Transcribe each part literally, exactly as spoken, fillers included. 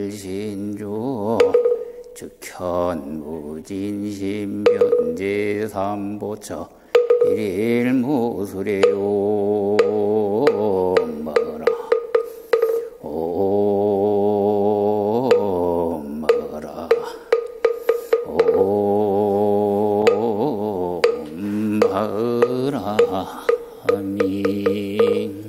일신주 즉현무진심 변제삼보처 일일무술이요 먹어라 오 먹어라 오 먹어라 아민.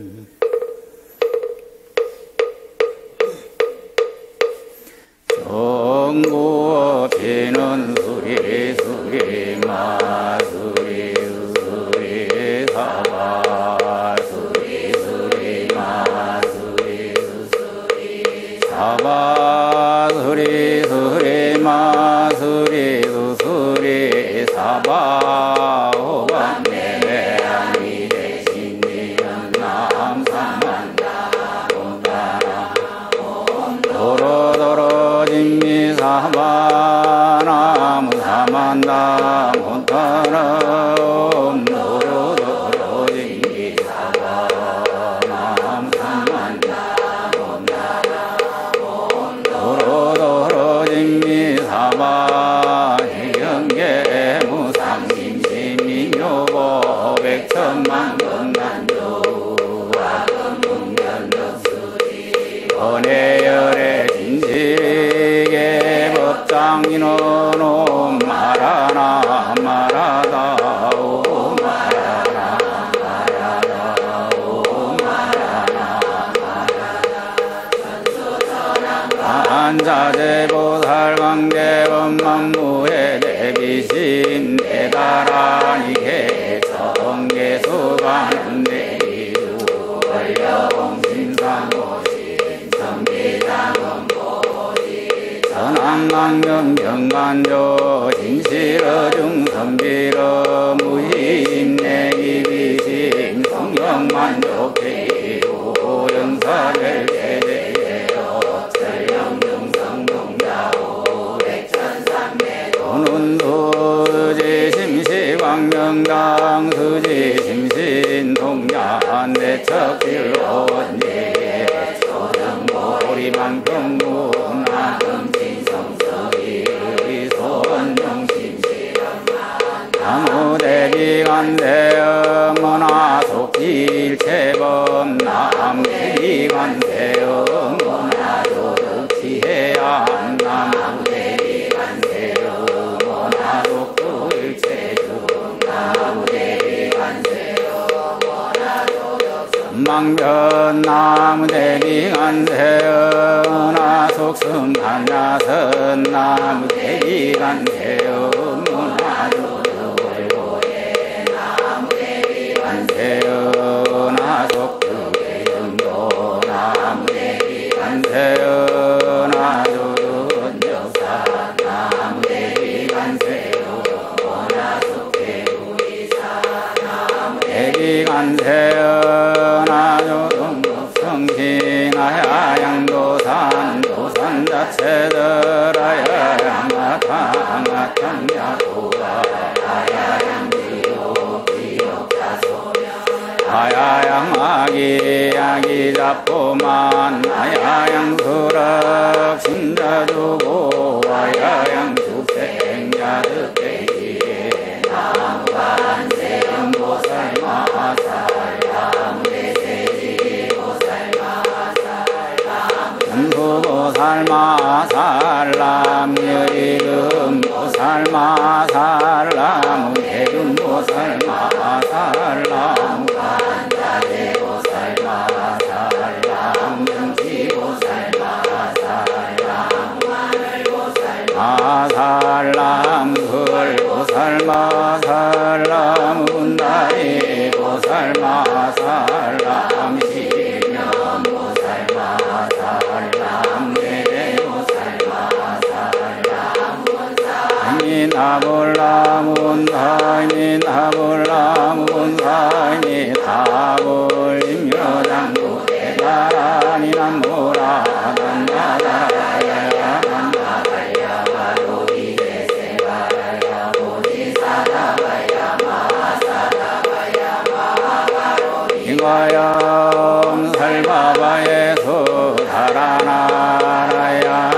정구 피는 수리 수리 마수리 수리 사바 수리 수리 마수리 수리 사바 수리 수리 마수리 수리 사바 오반내 아니 대신이는 남삼만다 온다라 도로도로 진미사바나무 사만다 못하라 도로도로 진미사바나무 사만다 못하라 도로도로 진미사바 해경계 무상심심민요보 백천만 건난주 아금문견덕수지 번외열의 진실에게 법장인원오 말하나 말하다 오 말하나 말하다 오 말하나 말하다 한자재보살광대원만무의 대비심 대다라니게 정계수가는 대기주 원려공신상고신 정비장원보지 선악망명 경간조 진실어중선비러 무희임내기비심 성령만족해이고 영사별대대예요 철령중성동자오 백천삼매 도는 수지심시광명당 수지심신동자 내척질원예 초정보리방평군 아금진성서기 의손용심시련만 나무대기간대여 모나속지일체범 남대기간대여 모나도덕지해야 나무대기간대여 모나속도일체중 나무대기간대여 망변 나무대기간대여 나속승한야선 나무대기간대여 문화조도월고에 나무대기간대여 나속두개정도 나무대기간대여 나조도원적사 나무대기간대여 나속대구이사 나무대기간대여 나조동급성신하야양도산 도산 자체들아야양아탕아탕야도가 아야양지옥 지옥자소면 아야양아기 아기자포만 아야양수락 신자주고 아야양죽생자득대기에 나무간세음보살마살 보살마살람 여리금 보살마살람 대금 보살마살람 간자대 보살마살람 명치 보살마살람 마늘 보살마살람 글 보살마살람 운다리 보살마살람 시면 보살마살람 나불라문사이니 나불라문사이니 다불임여장구 대다라니 남무라 난나다라야 난나다야 바로이세세바라야 보지사다바야 마사다바야 마바로 이과염 살바바에서 달아나라야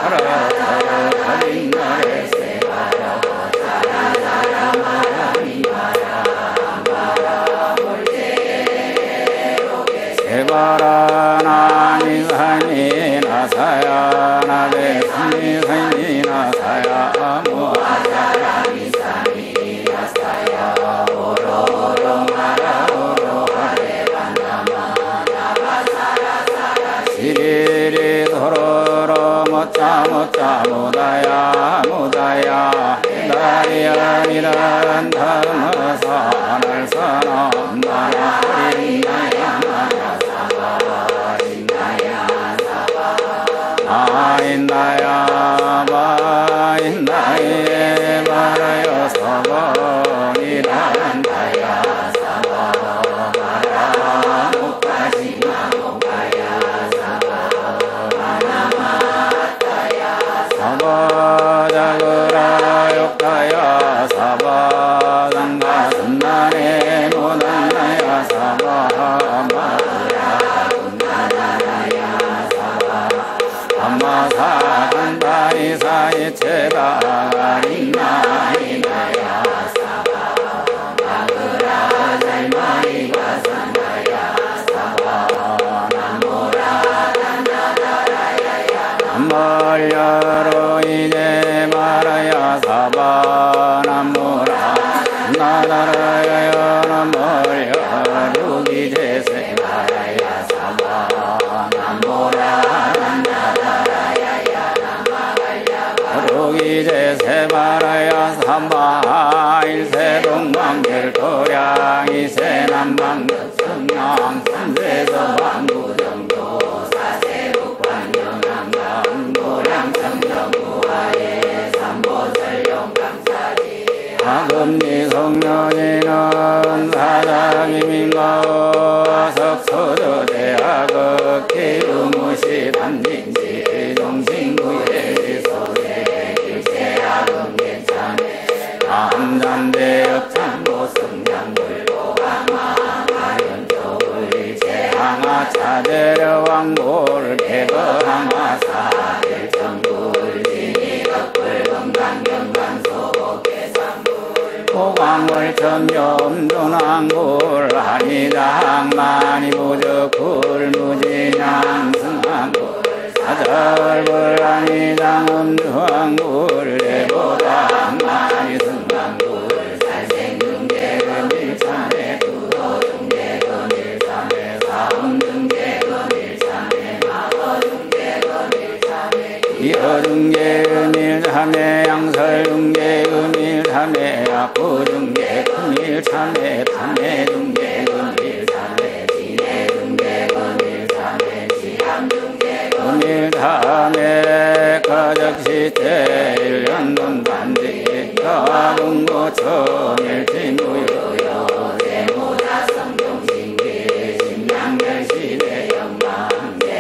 사라사라 가린나레 세바라 사라사라 마라미마라 몰제로게 세바라 나니사니나 사야나 베스니사니나 사야 모아사라미사니나 사야 오로로 마라오로 하레반나마 나바사라사라 시리리 도로로 모짜 모짜 무다야 무다야 나리야니란 ධම්ම사 날사남 나야리나야 나야사바 인나야 사바 아인나야 바인나예 바라여 사바 니란다야 사바 바라 목가시나 목가야 사바 나마따야 사바 자그라 욕가야 사바 상가 sun나네 모나나야 사바 마구야 군나나야 사바 암마사 간다이사 이체다 가린나이나야 사바 마구라 잘마이가 산다야 사바 남모라 단나다라야야 남말야로 이제 말아야 사바 남모라 나다라야야 남말야 루기제세 말아야 사바 남모라 나다라야야 남마갈야 루기제세 말아야 사바 일세동방길 도량 이세남방극성령 삼세서 방구정도 사세국관영암강 도량성정무하에 삼보설용감사지 하금니 성년이는 사장님인가 석소저대학의 기의무시 단진지 정신구의 소세 일체학은 괜찮네 남잠대역창고 승량물고 강마마연족의 제항아 차대려 왕몰 개거항아 사일정굴 진이덕불 건강경강소복계상불 고광월 점염존왕굴 한이당 많이부적굴 무진양 승왕굴 사절불 한이당 음주왕굴 대보당 많이 승왕굴 살생중계금 일참에 구도중계금 일참에 사음중계금 일참에 마거중계금 일참에 이어중계금 일참에 양설중계금 일참에 악부중계금 일참에 탐해중계금 일참에 진해중계금 일참에 지함중계금 일참에 가적시대 일년돈 반지 가봉고천 일진무효요 세모다성종신기 심양별시대 영망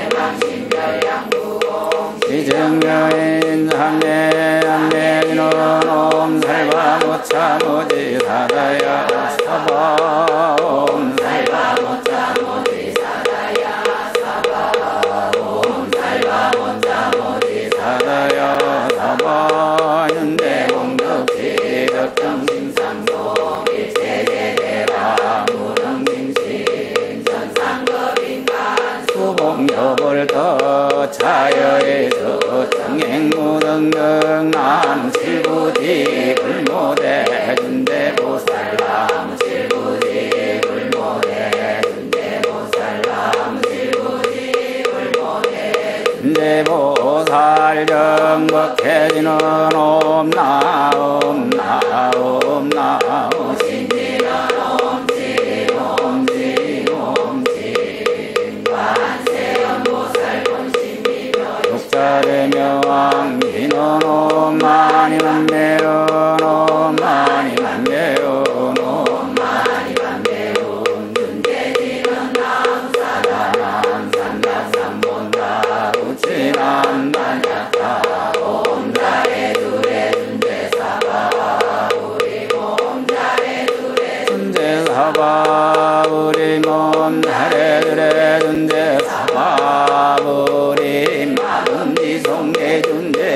대망신별양구공 시정여인 삼례 안내인원 살바모차모지 사다야 사바 옴 살바모차모지 사다야 사바 옴 살바모차모지 사다야 사바 윤대공덕지 덕정심상속 일체대대라 무릉징신 전상거빈간 수봉여벌터 차여에서 정행무등등 남칠부지 불모대 준대보살람 칠부지 불모대 준대보살람 칠부지 불모대 준대보살 정법해지는 옴나 옴나 옴나 오신지는 옴진 옴진 옴진 관세음보살 본심이며 육자되며 왕기는 옴 많이 만매요 옴 많이 만매요 옴 많이 만매요 준대지는 남사다 남산다 삼본다 우치남 난야타 옴자에 둘에 준대사바 우리 몸자에 둘에 준대사바 우리 몸자에 둘에 준대사바 우리 마음지 송계 준대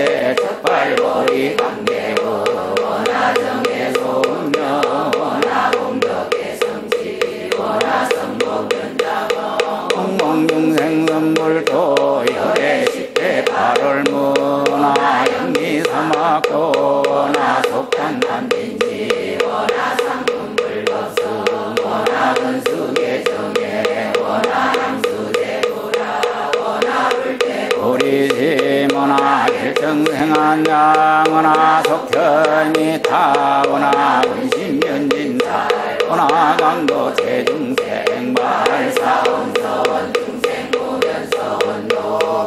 강대고 원하 정계 소음명 원하 공덕의 성지 원하 성목견자고 공몽중생 선불도 열애 십대 팔월 문화 영리 삼학도 원하 속단단빈지 원하 상품불법수 원하 근수계 정계 원하 양수제도라 원하 불대 보리시 원하 결정생한양 원하 속현이 타 원하 분신면진사 원하 강도 제중생 발사원서원 중생 고변서원도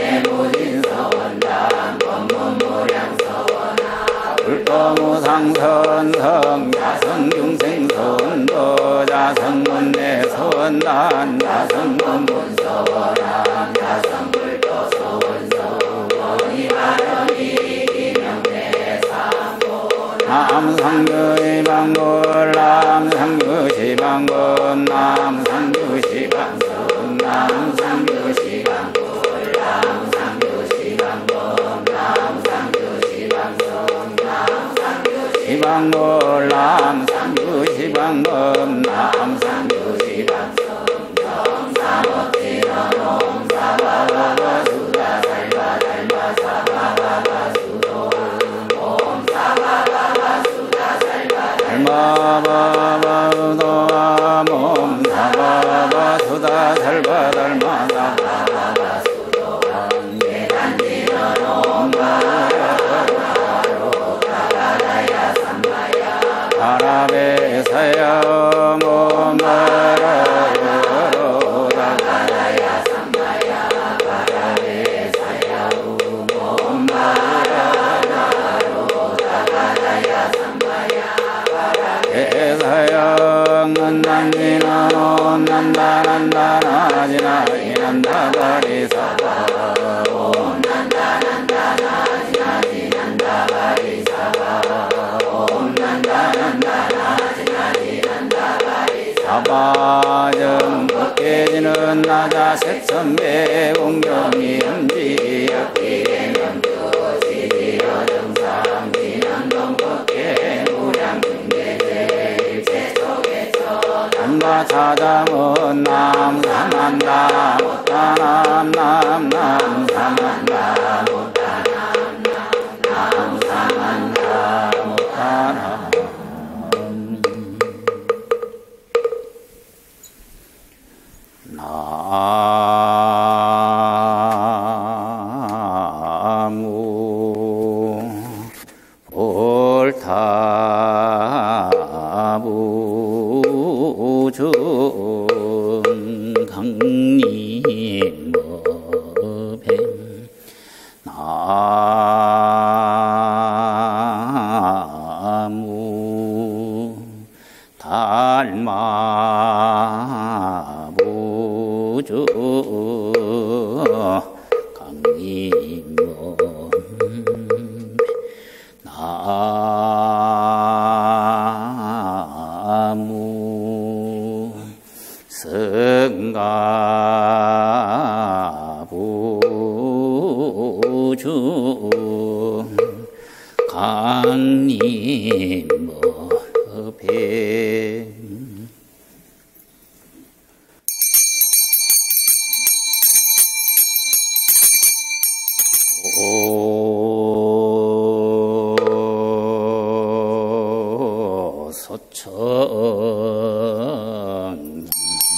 원내무진서원단 원문무량서원하 불도무상선성 자성중생서원도 자성문내서원단 자성문문서원한 자성불도서원서 원이바람이 기명대상고 남상교시방골 남상교시방골 남상교시방성 남상교시방골 남상교시방골 남상교시방성 남상교시방골 남상교시방골 남상교시방성 정사모티너놈 사바바바수다 살바달바사바바바수도 옴 사바바바수다 살바달바바바수도 몸 사바바바수다 살바달마사바바바수도 예단지너놈 바라바로 가바다야 삼마야 바라베사야 몸 바라바로 가바다야 삼마야 바라베사야 몸 바라바로 가바다야 삼마야 바라베사야 난난지나노 난다난다나지나 이난다바리사바 옴 난다난다나지나지 난다바리사바 옴 난다난다나지나지 난다바리사바 정 벗겨지는 나자 색선배 공경이 음지 역기행은 교지지여 정상 진안동 벗게 무량중대제 일체 속에서 남과 차담은 남사만다 못다남 남남 사만다 못다남 남 사만다 못다남 나무 볼타부중 강림법행 나무 달마부주 강림법 나무 성가부주 강림법행 오 소천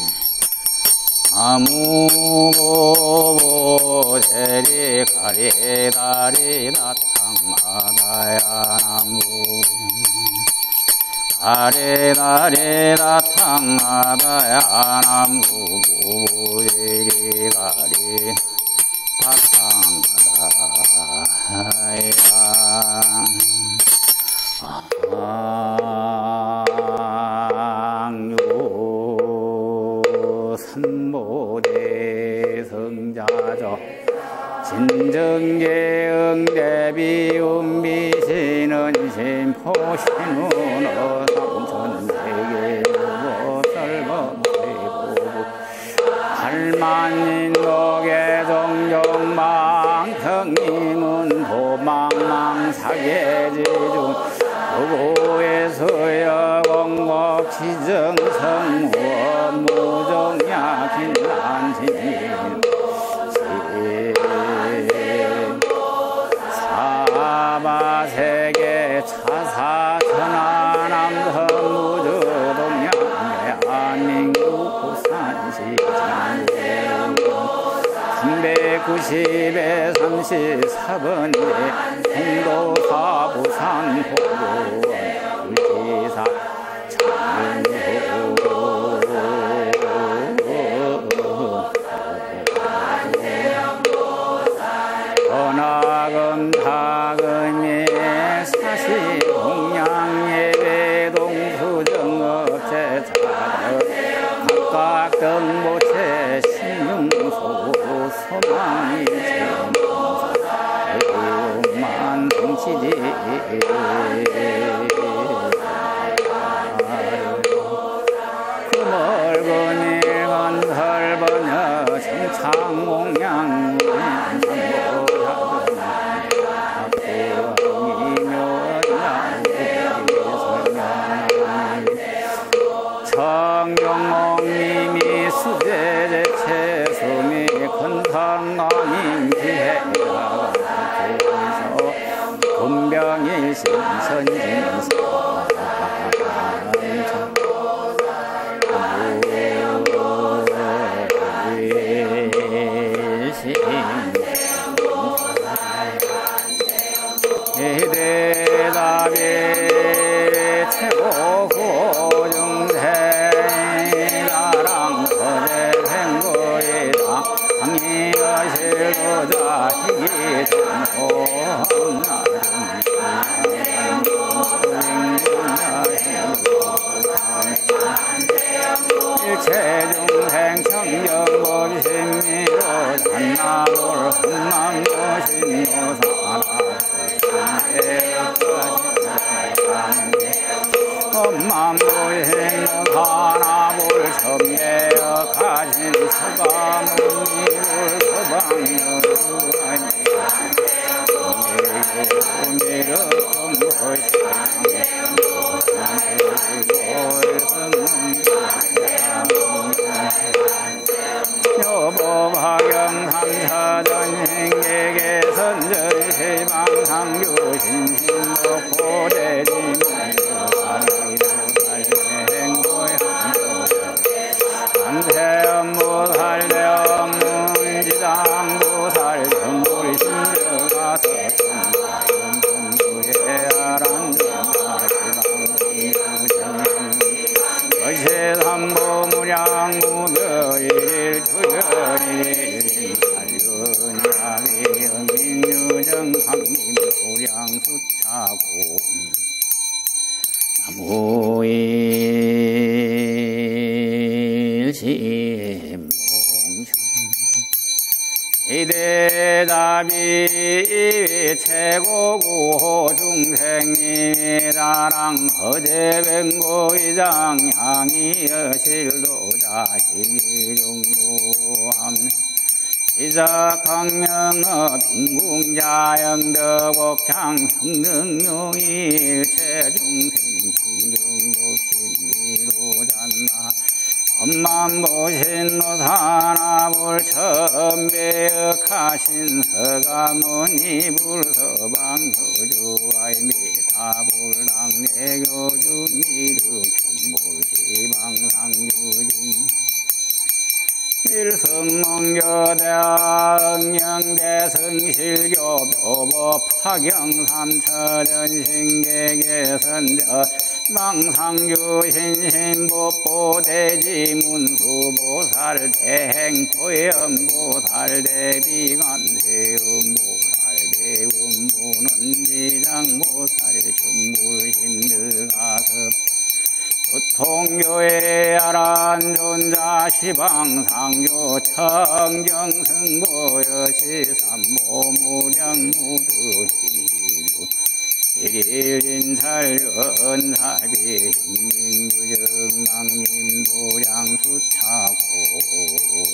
나무보세리 가리다리 나탕하다야 나무 가리다리 나탕하다야 나무 보세리 가리 나탕하다야 악류 삼모대 성자죠 진정계응대비운비시는 심포신운어 삼천세계 무보살범세고부 팔만인독의 정정망 평림은 봄 망망사계지중 부고에서야 공곡 지정성무원 무정야 긴난진 사바세계 차사천하남성 무주동양 대한민국 부산시장 삼백구십에 삼십사 번째 홍도사 부산 호구원 불지사 장흥호 전하금 타금의 사시공양예배동 수정업체자들 각각 등보체 신용소 소망이 제공만 동치지 그 멀건 일간 설번여 정창공양 정경몽님이 수제제 채소미 건상강인 기해가 금병일신 선진사 대답이 최고 고중생 나랑 거제생거리다 항의하실로 자식이 일체중생 청정보심미로 잔나돌 흠남보신노사라 엄만보신노 하나볼 천매여 가신 서가문이불 서방여주아니 미륵 금보시장 여보화경 삼사전행객의 선전시망상규신신도 고대지문주아니도살행고향 안태연무살대업문지당도살 정불신정가서 거시삼보무량무별일 투견일 살근야기 영민유정 황림 소량수차고 나무일심봉천 이대답이 최고고 중생님이 나랑 허재뱅고이장 향이여실도 자식이 중무함 시작학명어 빈궁자영덕옥창 성능용이 최중생 성경옥신비로 잔나 엄만 보신 노사나불 천배역하신 서가모니 불서방 여주와이 미타불랑내교주 미륵 견불시방상유진 일성몽교대학영대성실교 표법 파경삼처전신계계선저 망상주신신법보대지문수보살 대행포염보살 대비관세음보살 대음문원지장보살 전물힘드가섭 교통교회 아란존자 시방상교 청정승보여시 삼모무량무드시루 일일인살연사비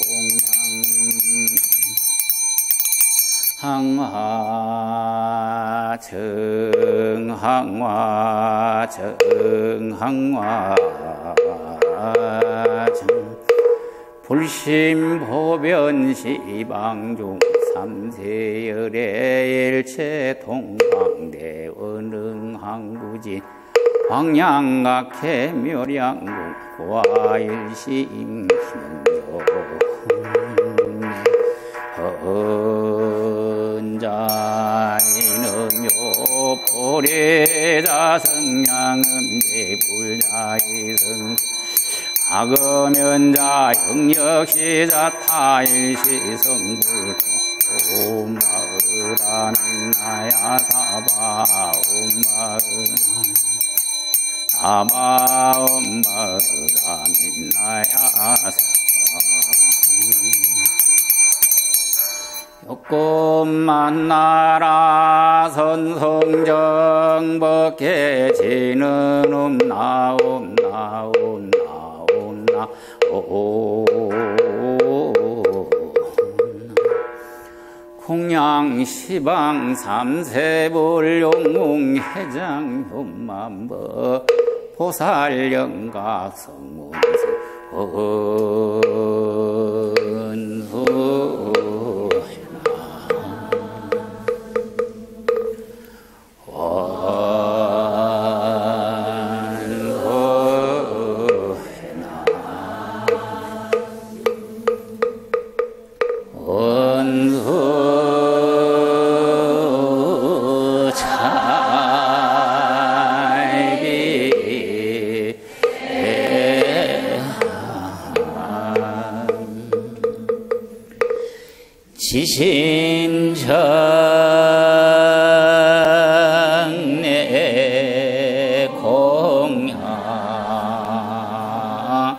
신민유정강림도량수차공양 항하 정항화 정항화 정 불심보변시방중 삼세열의 일체 동방대 원흥항구진 황양각해 묘량궁 와일시임신조 헌자이는 묘포례자성량음제 불자이성 악어면자 형력시자 타일시성불토 옴마으라민나야 사바 옴마으라민 사바 옴마으라민나야 사바 욕꿈만 나라 선성정법계지는 옴나 옴나 옴나 옴나 옴 공양시방 삼세불용웅해장 효만법 보살영각 성문세 은수 지신정내 공양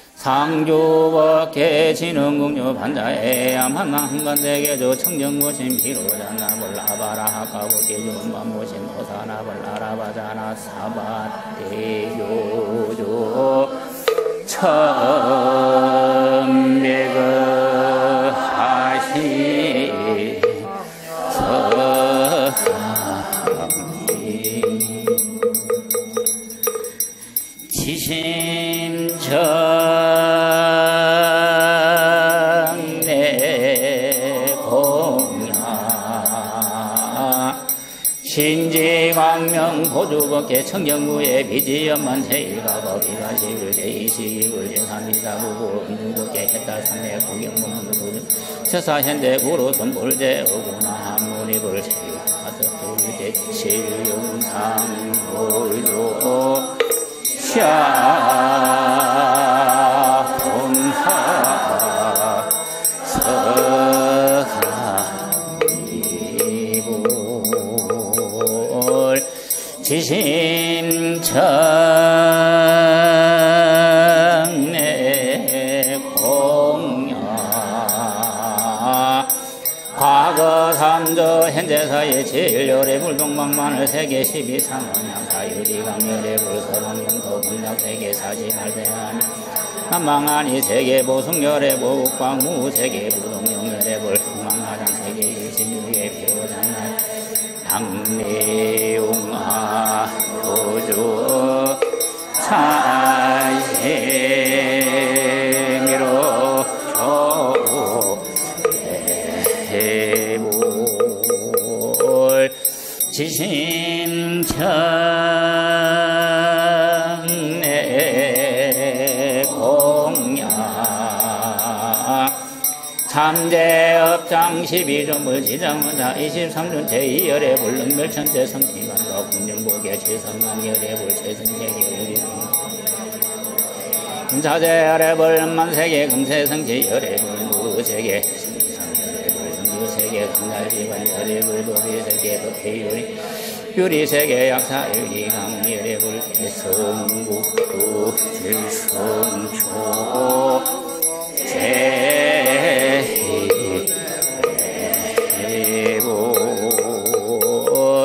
상주법계 진흥궁유 반자에 암한한간대계조 청정모신 비로자나 몰라바라 하가법계 윤만모신 오사나 볼라라바자나 사바대교조 천백을 지심정내 공양 신지광명 보주법계 청정구의 비지연만 제일가법이가 시글 제이시기불 제삼이사부부 은중법계 해탈삼내 공영문문도 처사현대구로 선불제 어구나 한무리불 제일가서불제 칠영상불조 샤 본사 서사이불 지심정내 공양 과거 삼저 현재사의 제일열의 불동방만을 세계 십이삼원양 사유리강열의 불서방경도 분략세계 사십팔대하니 한망하니 세계 보승열의 보국광무 세계 부동영열의 불흥망하장 세계 일십육의 표장날 당내용하 도주 찬심이로 조우 해볼 지심정내 공양 삼재업장 십이존불 지장원자 이십삼존 제이열의 불능멸천재 성지만과 궁정복의 최성남열의 불체승세계 우리 자재열의 불만세계 금세성지열의 불무세계 세계 금날지반 열애불 도비세계 도피유리 유리세계 약사유리 강열애불 개성국도 질성초 제해불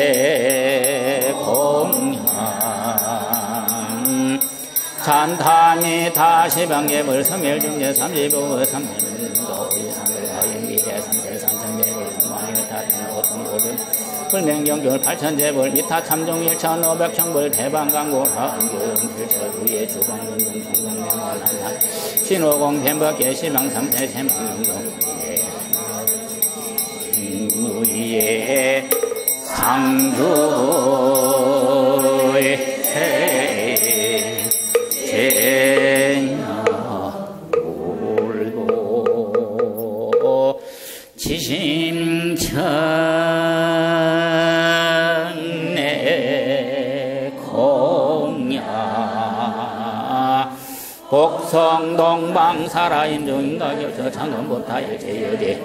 지심정내 공양 찬타 아미타 시방계불 서멸중제 삼십오 삼천도 삼백화연비대 삼세삼천제불 삼만일타 등고등고등 불명경결 팔천제불 미타 참종 일천오백 청불 대방광고 하은경 필처구예 주방운동 성공명월한산 신호공 뱀벅계 시방 삼세 세망용동 무예 상주의 제나울고 지심천내 공야 복성동방 살아임종인가격저 창건보타 일제여대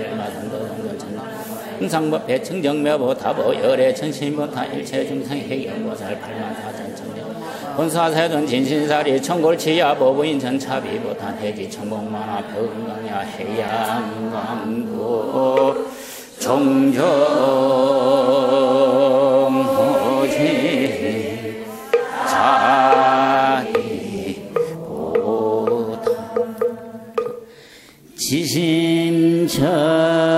흥상법회 청정묘보 타보 열애 천신보타 일체중생 해경보살 팔만사천천명 본사세돈 진신사리 청골치야 보부인천 차비보타 대지 청봉만화 병강야 해양광구 종정호지 자리보타 지심천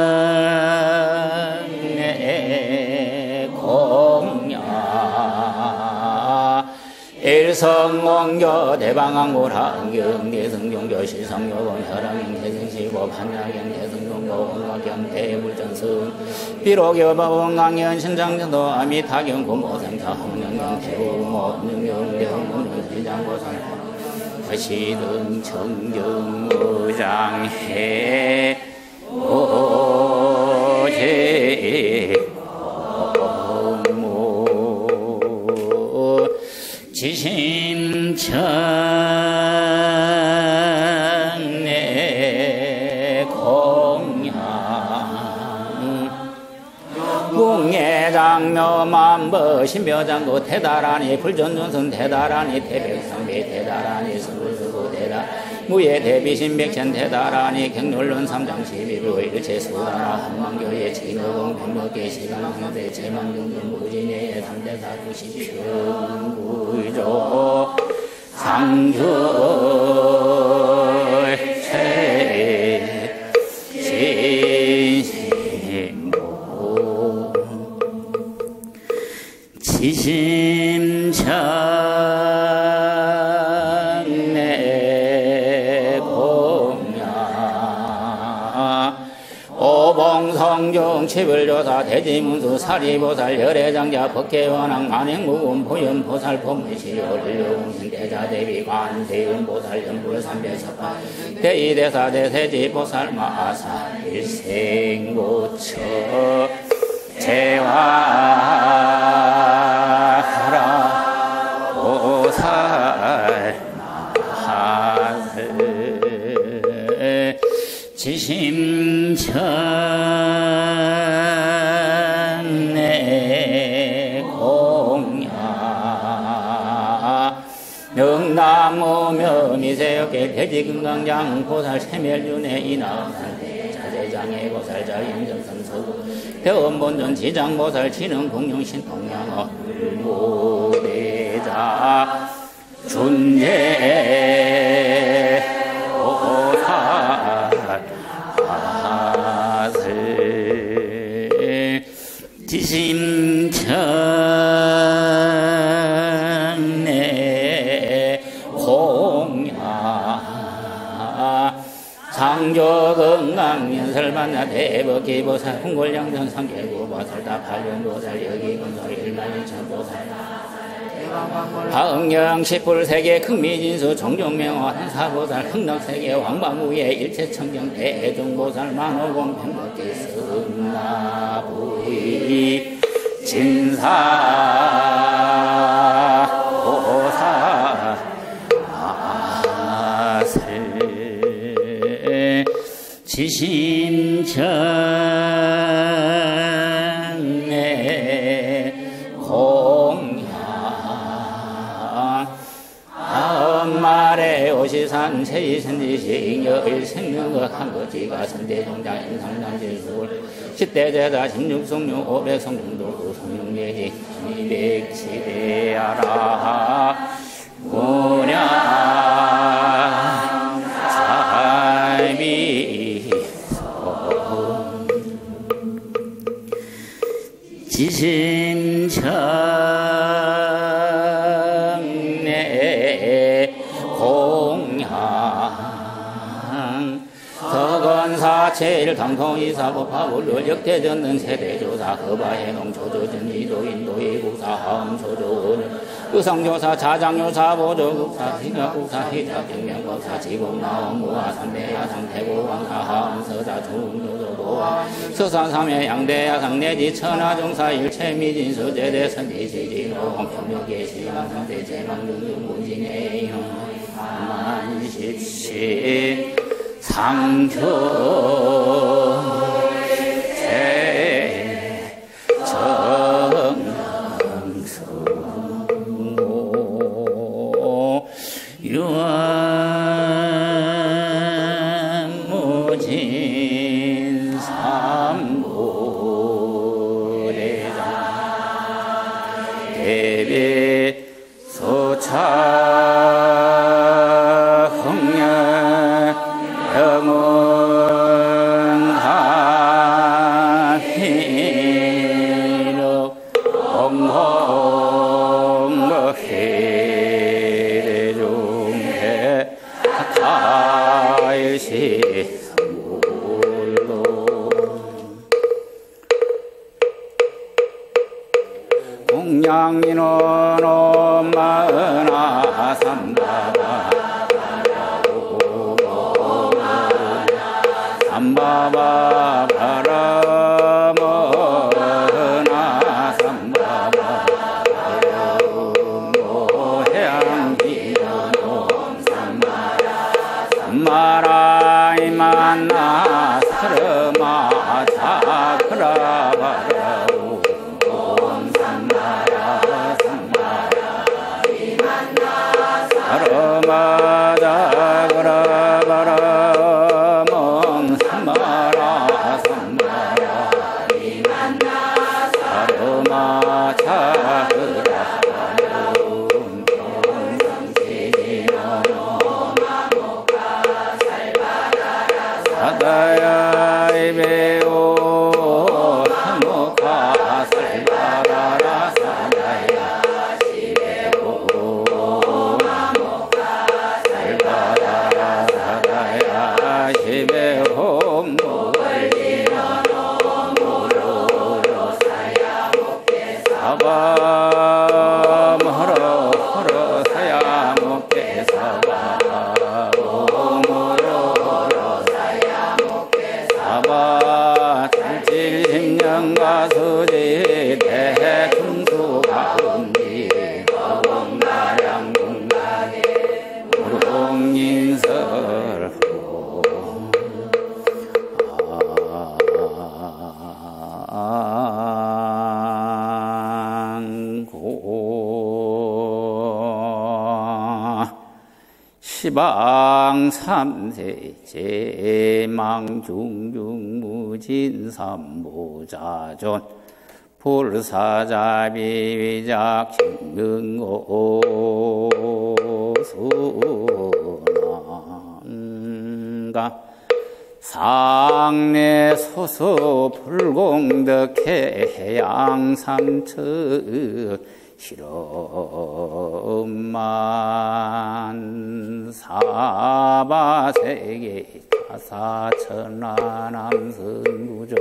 일성원교 대방왕고라은경 대성종교 실성요공 혈왕경 대성시고 판야경 대성종고 원가경 대불전승 비록여바원강연 신장전도 아미타경 고모생사 홍령경 대우모 능경 대홍문경 시장고산 화시등 청정무장해 오제 지심천내 공양 공예장묘만버 신묘장고 대다라니 불전전선 대다라니 대백상배 대다라니 서울서구 대다 무예 대비신백천 대다라니 경률론 삼장시비로 일체수다라 한만교의 진어공 병력계 시강상대 제만경전 무진의 삼대사 구십평구조 상주의 진심보 지심천내 공야 오봉성중 치불조사 대지문수 사리보살 열애장자 법계원왕 만행무군 보현보살 법무시 열려공신 대자대비 관세음보살 연불삼배사파 대이대사 대세지보살 마사 일생고처 재화하라 보살 마슬 지심천내 공야 명나무며 미세역계 대지금강장 보살 세멸윤회 이나산 자제장애 보살자 임정선서구 대원본전 지장보살 지능공룡신통양어 무대자 준재 보살 마슬 지심천내 공야 상조건강연설만나 대법기보살 홍골양전 상계구보살다 팔륜보살 여기건설 일만일천보살 하응영십불세계 극미진수 종종명호 한사보살 흥락세계 왕방우예 일체청경 대종보살 만호공 병법기 승나부의 진사보살 마슬 지심천내 공양 엄마래 오시산 세이선지식 여일생명거 한거지가 선대종장 인상단질술 십대제자 십육성류 오백성중도 성룡예지 이백시대야라 무량 지신청내 공양 서건사체일 당통이사법화불 역대전능 세대조사 허바해농 조조전 이도인도 이국사 하음 조조원 의성조사 자장조사 보조국사 희가국사 희자경명국사 지국나원무와 삼대야 상태고 왕사 하음 서자 중조조보와 서산삼회 양대야 상내지 천하종사 일체미진 서제대 선지시지노 평력계시왕 상대 제망중중무진의 만십시 상조 정성소 유한무진 삼고대장 대비 소차 공양인은 엄마나 삼바바 삼바바 바라머나 삼바바 모해양기노 삼마라 이만나 사르마 자크라바라 사르마자그라바라 멍 삼마라 삼마라 이만나 사르마 자그라바라 용성지노노마모가 살바라라 사다야 이베오 한모가 살바라라 사다야 사바 머러 허러 사야 먹게 사바 오머러 사야 먹게 사바 단질 십년가 수지 대충수가 음지 거봉가량 공가게 무롱인설 시방 삼세 제망 중중무진 삼보자존 불사자비위작 신근고수난가 상내 소수 불공덕해 해양삼처 실험만 사바세계 자사천하남선구조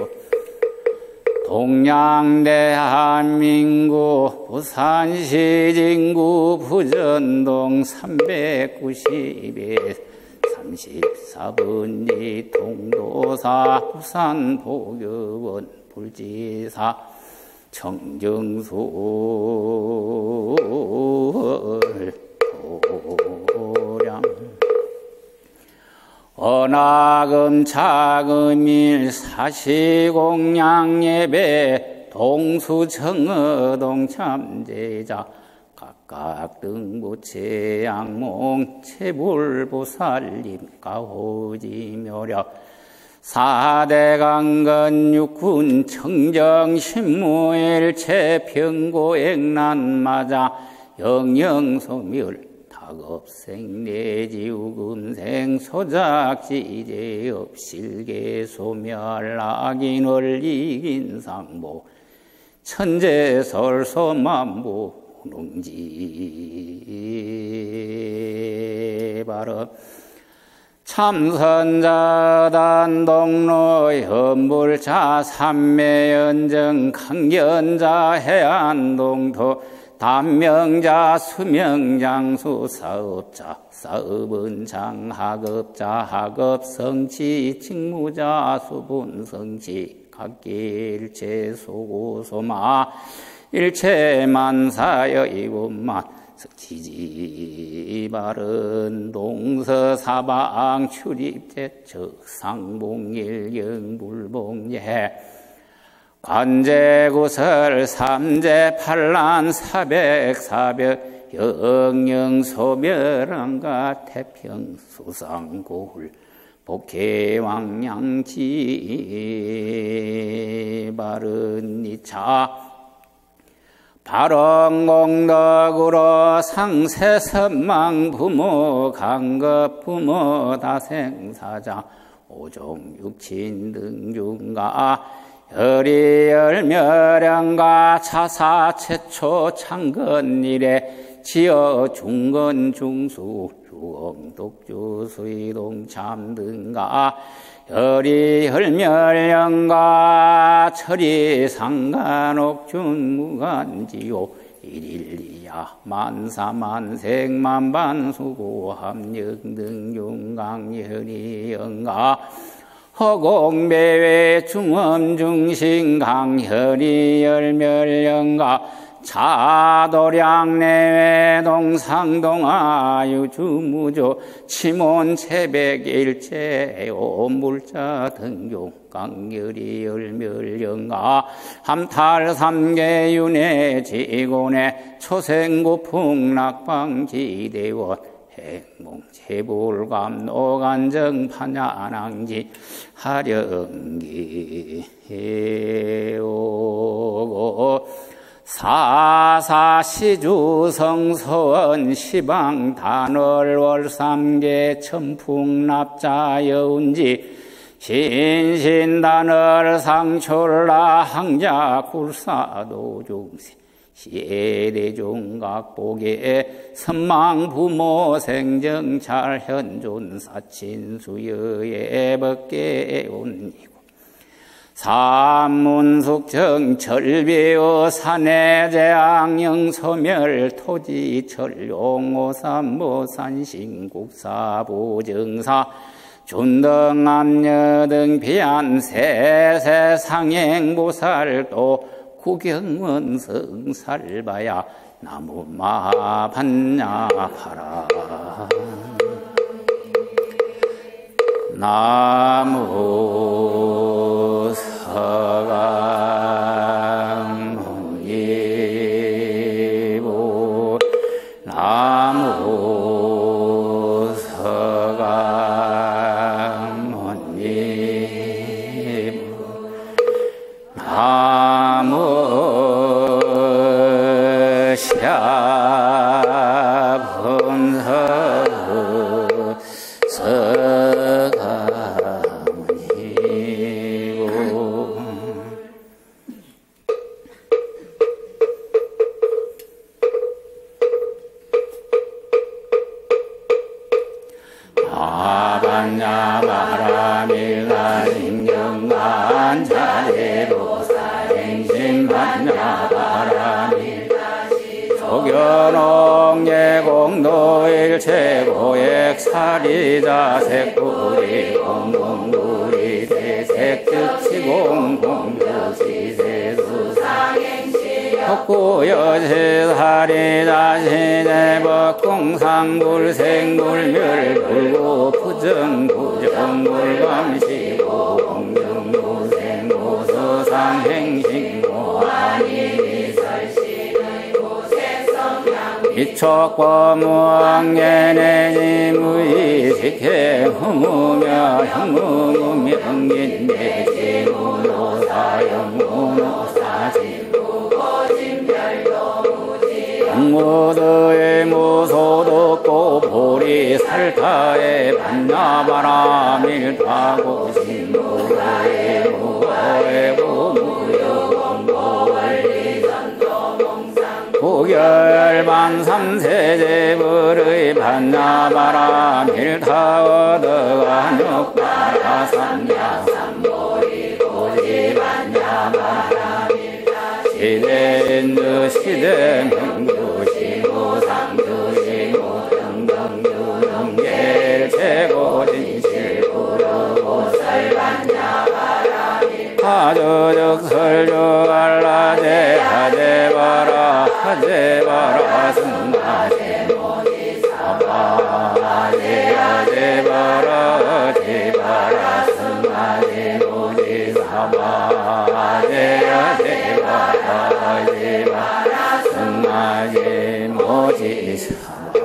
동양대한민국 부산시 진구 부전동 삼백구십일 삼십사 번지 통도사 부산보교원 불지사 청정솔 도량 언하금 차금일 사시공양예배 동수청어동 참제자 각각 등부채 양몽 채불보살림 가호지묘력 사대강건 육군 청정신무일체 평고액난마자 영영소멸 학업생 내지우금생 소작지제 없실계 소멸락인을 이긴 상보 천재설소만부 능지발음 참선자단 동로 현불자 삼매연정 강견자 해안동토 단명자 수명장수 사업자 사업은장 학업자 학업성취 직무자 수분성취 각기일체 소고소마 일체만사여 이곳만 석지지 바른 동서사방 출입제척 상봉일 영불봉예 관제구설 삼재팔란 사백사백 영영소멸함과 태평수상고울 복해왕양지 바른 이차 발언공덕으로 상세선망 부모 강급 부모 다생사장 오종육친 등중가 열이열멸령가 차사 최초 창건일에 지어 중건중수 유엄독주 수이동참 등가 열이열멸령가 철이상간옥준 무간지요 일일리야 만사만생만반수고함령 등중강열이영가 허공배외 중엄중신강혈이열멸령가 자도량내외 동상동아유주무조 치몬체백일체 오물자 등용 강열이열멸령가 함탈삼계윤회 지고내 초생고풍락방지대원 행몽체불감 노간정 판야낭지 하령기 오고 사사시주성서원 시방단월월삼계 천풍납자여운지 신신단월 상촐라 항자굴사도중세 시대종각보계 선망부모 생정찰 현존사친수여의 법계온이고 삼문숙정 철비어 산해재앙영소멸 토지철 용오삼모 산신국사부정사 준등암녀등 비안 세세상행보살도 구경원성살바야 나무마반야파라 나무 서강문이부 나무 서강문이부 나무 샤본서 서가문이고 아반야바라밀가 인경만 자리로사행신반야바라밀 소견옥예공도일체고액 사리자 색구리 공공누리 대색즉치공공교시세수상행시 덕구여시사리자 시대법공상불생불멸 불구 부정부정불감시고 이촉법무왕계내지무이식해 흐무며 형무무명긴내지무노사영무노사지무고진별도무지 무도의 무소독고 살타에 반야바라 밀타고 신무가에 무거에 무무여공고월리 산도몽상 고결반 삼세제불의 반야바라 밀타어더가 육바라 삼야 삼보리 고지 반야바라 시대인주 시대 명주 시고 상주 시고 등등주 능계 최고 진실 구르고 설반야 바라미 하조적 설주 알라제 하제바라 하제바라 승하제 모지 사바 하제 하제바라 하제바라 승하제 모지 사바 하제 하제바라 하제바라 승하제 모지 사바